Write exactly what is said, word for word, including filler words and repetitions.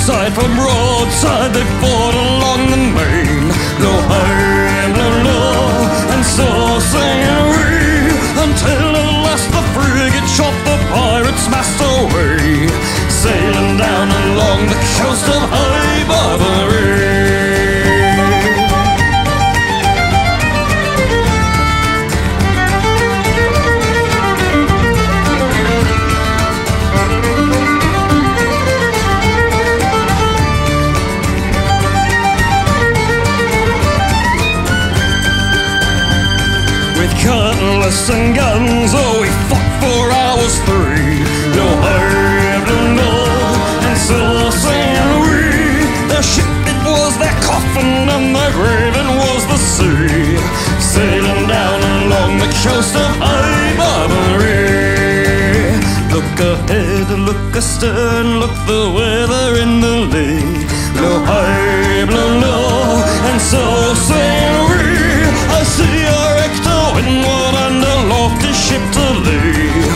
Broadside from broadside they fought along the main. Blow high, blow low, and so sang we, until at last the frigate shot the pirates' mast away, sailing down along the coast of high Barbary. Cutlass and guns, oh, we fought for hours three. No high, no low, and so sang we. Their ship, it was their coffin, and their grave, it was the sea, sailing down along the coast of high Barbary. Look ahead, look astern, look the weather in the lee. Blow high, blow low, and so sang we. I see a wrecked windward and a lofty ship to lee.